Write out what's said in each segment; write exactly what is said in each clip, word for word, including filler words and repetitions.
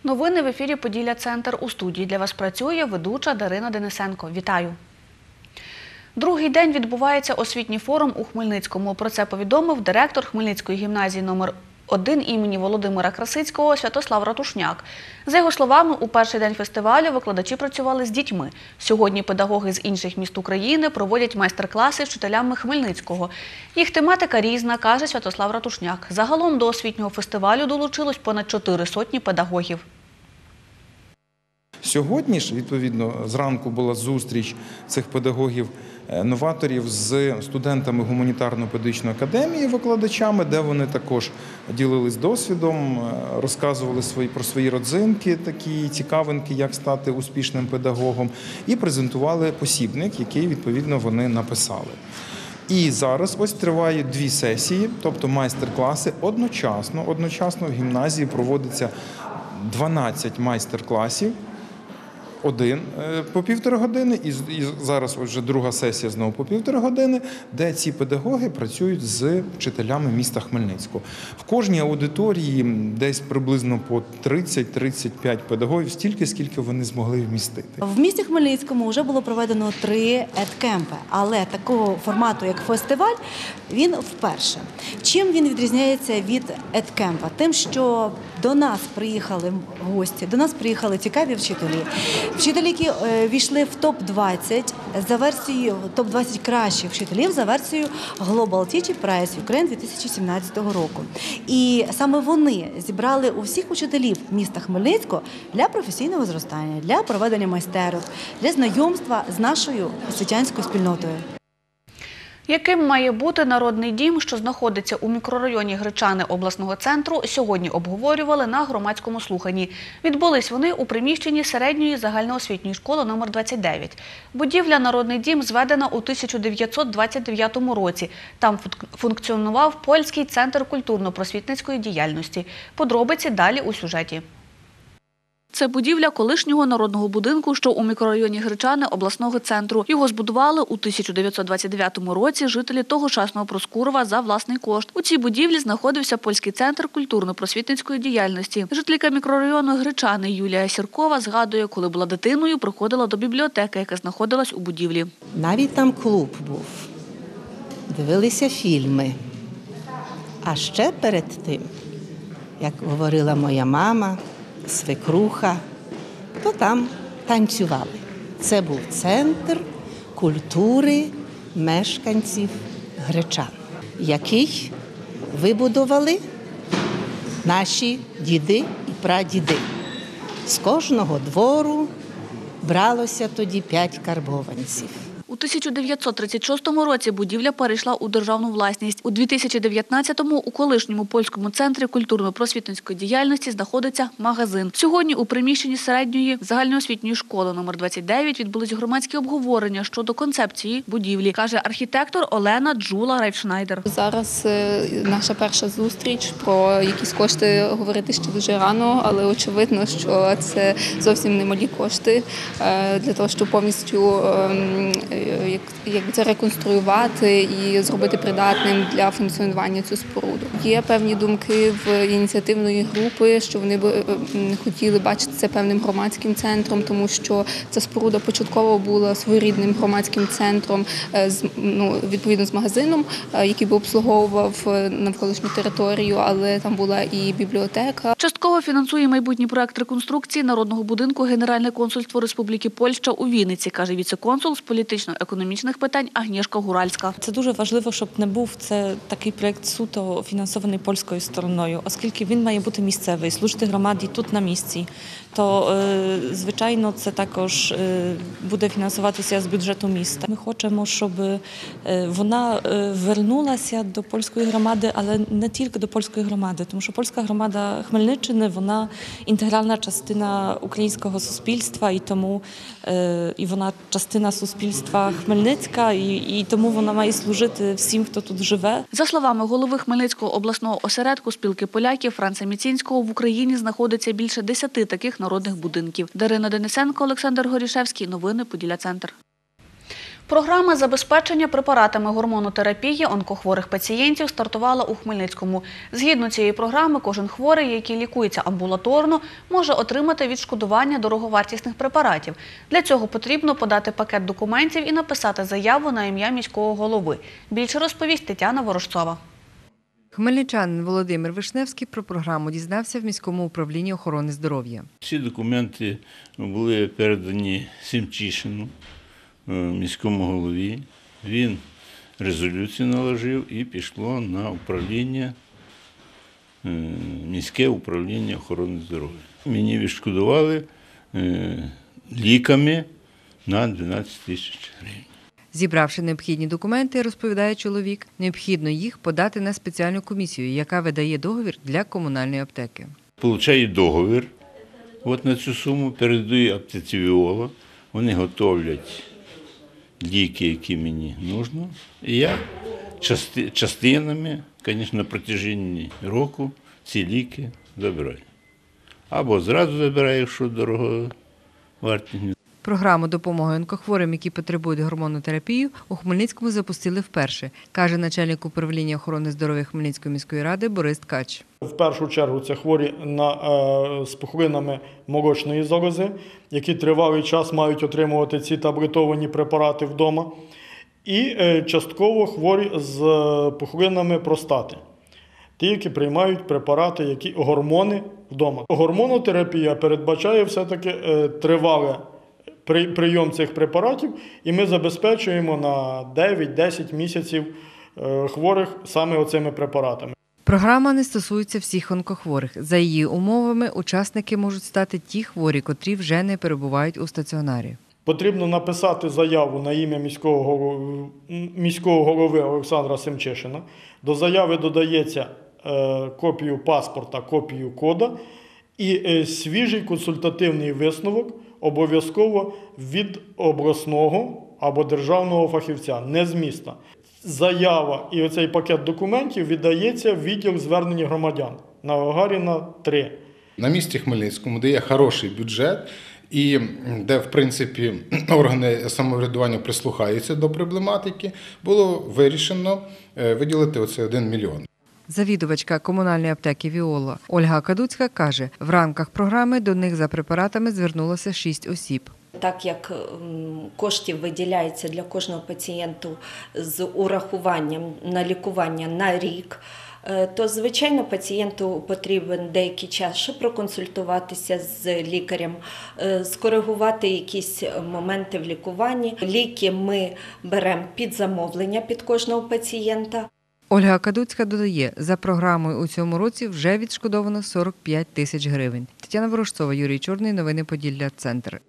Новини в ефірі «Поділля-Центр». У студії для вас працює ведуча Дарина Денисенко. Вітаю! Другий день відбувається освітній форум у Хмельницькому. Про це повідомив директор Хмельницької гімназії номер один імені Володимира Красицького Святослав Ратушняк. За його словами, у перший день фестивалю викладачі працювали з дітьми. Сьогодні педагоги з інших міст України проводять майстер-класи з вчителями Хмельницького. Їх тематика різна, каже Святослав Ратушняк. Загалом до освітнього фестивалю долучилось понад чотири сотні педагогів. Сьогодні ж, відповідно, зранку була зустріч цих педагогів-новаторів з студентами гуманітарно-педагогічної академії, викладачами, де вони також ділились досвідом, розказували свої, про свої родзинки, такі цікавинки, як стати успішним педагогом, і презентували посібник, який, відповідно, вони написали. І зараз ось тривають дві сесії, тобто майстер-класи. Одночасно, одночасно в гімназії проводиться дванадцять майстер-класів. Один по півтори години, і зараз вже друга сесія знову по півтори години, де ці педагоги працюють з вчителями міста Хмельницького. В кожній аудиторії десь приблизно по тридцять-тридцять п'ять педагогів, стільки, скільки вони змогли вмістити. В місті Хмельницькому вже було проведено три едкемпи, але такого формату, як фестиваль, він вперше. Чим він відрізняється від едкемпа? Тим, що до нас приїхали гості, до нас приїхали цікаві вчителі. Вчителі, які війшли в топ двадцять за версією топ двадцять кращих вчителів за версією Global Teacher Prize Ukraine дві тисячі сімнадцятого року. І саме вони зібрали усіх учителів міста Хмельницького для професійного зростання, для проведення майстерок, для знайомства з нашою освітянською спільнотою. Яким має бути народний дім, що знаходиться у мікрорайоні Гречани обласного центру, сьогодні обговорювали на громадському слуханні. Відбулись вони у приміщенні середньої загальноосвітньої школи номер двадцять дев'ять. Будівля «Народний дім» зведена у тисяча дев'ятсот двадцять дев'ятому році. Там функціонував польський центр культурно-просвітницької діяльності. Подробиці далі у сюжеті. Це будівля колишнього народного будинку, що у мікрорайоні Гречани обласного центру. Його збудували у тисяча дев'ятсот двадцять дев'ятому році жителі тогочасного Проскурова за власний кошт. У цій будівлі знаходився польський центр культурно-просвітницької діяльності. Жителька мікрорайону Гречани Юлія Сіркова згадує, коли була дитиною, приходила до бібліотеки, яка знаходилась у будівлі. Навіть там клуб був. Дивилися фільми. А ще перед тим, як говорила моя мама, свекруха, то там танцювали. Це був центр культури мешканців Гречан, який вибудували наші діди і прадіди. З кожного двору бралося тоді п'ять карбованців. У тисяча дев'ятсот тридцять шостому році будівля перейшла у державну власність. У дві тисячі дев'ятнадцятому у колишньому польському центрі культурно-просвітницької діяльності знаходиться магазин. Сьогодні у приміщенні середньої загальноосвітньої школи номер двадцять дев'ять відбулись громадські обговорення щодо концепції будівлі, каже архітектор Олена Джула-Райфшнайдер. Зараз наша перша зустріч, про якісь кошти говорити ще дуже рано, але очевидно, що це зовсім немалі кошти для того, щоб повністю якби це реконструювати і зробити придатним для функціонування цю споруду. Є певні думки в ініціативної групи, що вони б хотіли бачити це певним громадським центром, тому що ця споруда початково була своєрідним громадським центром, ну, відповідно з магазином, який би обслуговував навколишню територію, але там була і бібліотека. Частково фінансує майбутній проект реконструкції народного будинку Генеральне консульство Республіки Польща у Вінниці, каже віце-консул з політично-економічних питань Агнєшка Гуральська. Це дуже важливо, щоб не був це такий проєкт суто фінансований польською стороною, оскільки він має бути місцевий, служити громаді тут на місці. То, звичайно, це також буде фінансуватися з бюджету міста. Ми хочемо, щоб вона вернулася до польської громади, але не тільки до польської громади, тому що польська громада Хмельниччини, вона інтегральна частина українського суспільства, і тому і вона частина суспільства Хмельницька, і, і тому вона має служити всім, хто тут живе. За словами голови Хмельницького обласного осередку спілки поляків Франца Міцінського, в Україні знаходиться більше десяти таких народних будинків. Дарина Денисенко, Олександр Горішевський. Новини Поділля-Центр. Програма забезпечення препаратами гормонотерапії онкохворих пацієнтів стартувала у Хмельницькому. Згідно цієї програми, кожен хворий, який лікується амбулаторно, може отримати відшкодування дороговартісних препаратів. Для цього потрібно подати пакет документів і написати заяву на ім'я міського голови. Більше розповість Тетяна Ворожцова. Хмельничанин Володимир Вишневський про програму дізнався в міському управлінні охорони здоров'я. Ці документи були передані Семчишину, міському голові. Він резолюцію наложив і пішло на управління, міське управління охорони здоров'я. Мені відшкодували ліками на дванадцять тисяч гривень. Зібравши необхідні документи, розповідає чоловік, необхідно їх подати на спеціальну комісію, яка видає договір для комунальної аптеки. Получаю договір от на цю суму, передаю аптеці Віола, вони готовлять ліки, які мені потрібно, і я части, частинами, звісно, на протяженні року ці ліки забираю. Або зразу забираю, якщо дороговартісні. Програму допомоги онкохворим, які потребують гормонотерапію, у Хмельницькому запустили вперше, каже начальник управління охорони здоров'я Хмельницької міської ради Борис Ткач. В першу чергу це хворі на, е, з пухлинами молочної залози, які тривалий час мають отримувати ці таблетовані препарати вдома, і е, частково хворі з пухлинами простати. Ті, які приймають препарати, які гормони вдома. Гормонотерапія передбачає все-таки е, тривале прийом цих препаратів, і ми забезпечуємо на дев'ять-десять місяців хворих саме оцими препаратами. Програма не стосується всіх онкохворих. За її умовами, учасники можуть стати ті хворі, котрі вже не перебувають у стаціонарі. Потрібно написати заяву на ім'я міського голови, міського голови Олександра Семчишина. До заяви додається копію паспорта, копію кода і свіжий консультативний висновок обов'язково від обласного або державного фахівця, не з міста. Заява і оцей пакет документів віддається в відділ звернень громадян на Гагаріна три. На місті Хмельницькому, де є хороший бюджет і де, в принципі, органи самоврядування прислухаються до проблематики, було вирішено виділити оцей один мільйон. Завідувачка комунальної аптеки «Віола» Ольга Кадуцька каже, в рамках програми до них за препаратами звернулося шість осіб. Так як коштів виділяється для кожного пацієнта з урахуванням на лікування на рік, то, звичайно, пацієнту потрібен деякий час, щоб проконсультуватися з лікарем, скоригувати якісь моменти в лікуванні. Ліки ми беремо під замовлення під кожного пацієнта. Ольга Кадуцька додає, за програмою у цьому році вже відшкодовано сорок п'ять тисяч гривень. Тетяна Ворожцова, Юрій Чорний, новини Поділля, Центр.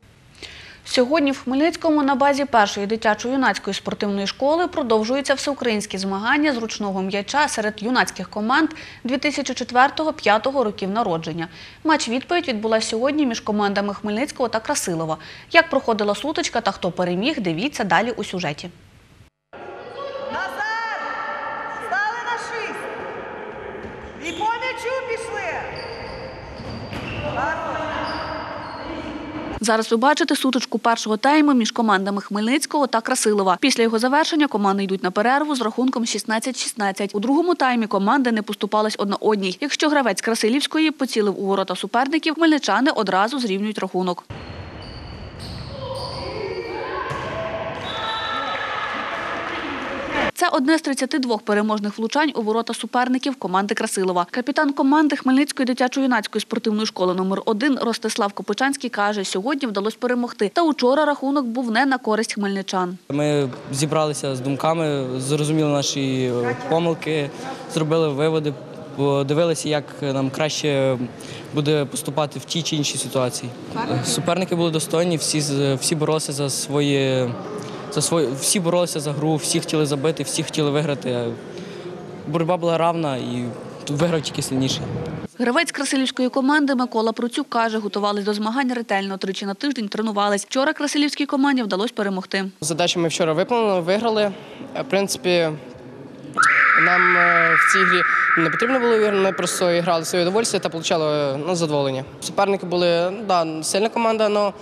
Сьогодні в Хмельницькому на базі першої дитячо-юнацької спортивної школи продовжуються всеукраїнські змагання з ручного м'яча серед юнацьких команд дві тисячі четвертого-п'ятого років народження. Матч-відповідь відбулася сьогодні між командами Хмельницького та Красилова. Як проходила сутичка та хто переміг, дивіться далі у сюжеті. І по м'ячу пішли. Зараз ви бачите сутичку першого тайму між командами Хмельницького та Красилова. Після його завершення команди йдуть на перерву з рахунком шістнадцять шістнадцять. У другому таймі команди не поступались одна одній. Якщо гравець Красилівської поцілив у ворота суперників, хмельничани одразу зрівнюють рахунок. Це одне з тридцяти двох переможних влучань у ворота суперників команди Красилова. Капітан команди Хмельницької дитячо-юнацької спортивної школи номер один Ростислав Копичанський каже, сьогодні вдалося перемогти. Та учора рахунок був не на користь хмельничан. Ми зібралися з думками, зрозуміли наші помилки, зробили виводи, дивилися, як нам краще буде поступати в тій чи іншій ситуації. Суперники були достойні, всі, всі боролися за свої... За свої, всі боролися за гру, всі хотіли забити, всі хотіли виграти. Боротьба була равна і виграв тільки сильніший. Гравець красилівської команди Микола Процюк каже, готувались до змагань ретельно, тричі на тиждень тренувались. Вчора красилівській команді вдалося перемогти. Задачу ми вчора виконали, виграли. В принципі, нам в цій грі не потрібно було виграти, ми просто грали своє удовольствие та отримали ну, задоволення. Суперники були, да, сильна команда, але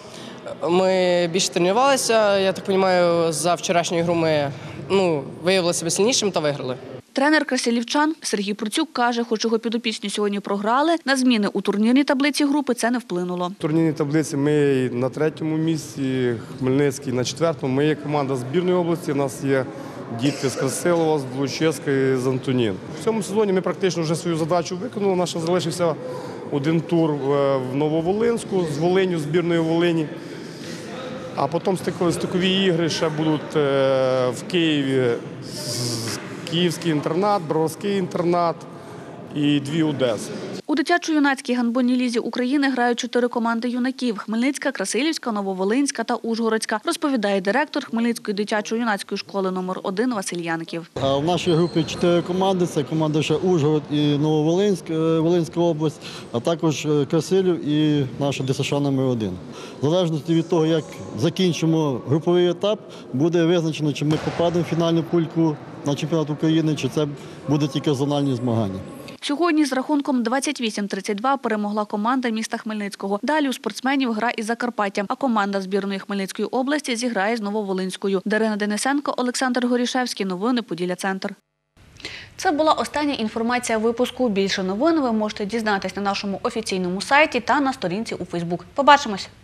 Ми більше тренувалися. Я так розумію, за вчорашню гру ми ну, виявили себе сильнішим та виграли. Тренер красилівчан Сергій Процюк каже, хоч його підопічні сьогодні програли, на зміни у турнірній таблиці групи це не вплинуло. В турнірній таблиці ми на третьому місці, Хмельницький на четвертому. Ми є команда збірної області, у нас є діти з Красилова, з Блучевська і з Антонін. В цьому сезоні ми практично вже свою задачу виконали. Наш залишився один тур в Нововолинську з Волиню, збірної Волині. А потім стикові ігри ще будуть в Києві. Київський інтернат, Броварський інтернат і дві Одеси. У дитячо-юнацькій гандбольній лізі України грають чотири команди юнаків – Хмельницька, Красилівська, Нововолинська та Ужгородська, розповідає директор Хмельницької дитячо-юнацької школи номер один Василь Янків. А в нашій групі чотири команди. Це команда ще Ужгород і Нововолинськ, Волинська область, а також Красилів і наша ДСШ номер один. В залежності від того, як закінчимо груповий етап, буде визначено, чи ми попадемо в фінальну пульку на чемпіонат України, чи це буде тільки зональні змагання. Сьогодні з рахунком двадцять вісім тридцять два перемогла команда міста Хмельницького. Далі у спортсменів гра із Закарпаттям, а команда збірної Хмельницької області зіграє з Нововолинською. Дарина Денисенко, Олександр Горішевський. Новини Поділля-Центр. Це була остання інформація випуску. Більше новин ви можете дізнатись на нашому офіційному сайті та на сторінці у Фейсбук. Побачимось!